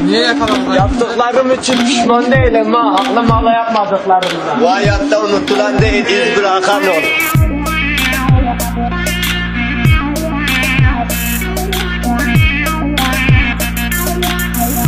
Niye yakaladın? Yaptıklarım için pişman değilim ha. Aklım hala yapmadıklarımdan. Bu hayatta unutulan değil, iz bırakan olur.